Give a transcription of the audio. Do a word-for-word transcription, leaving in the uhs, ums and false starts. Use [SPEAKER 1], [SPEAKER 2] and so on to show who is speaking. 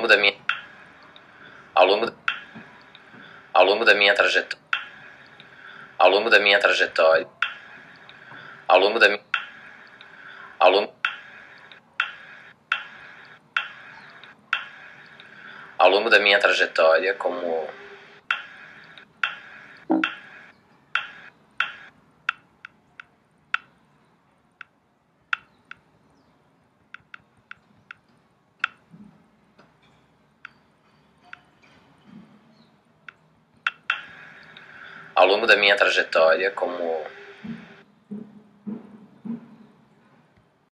[SPEAKER 1] longo da minha ao longo ao longo da minha trajetória ao longo da minha trajetória ao longo da minha ao longo ao longo da minha trajetória como ao longo da minha trajetória como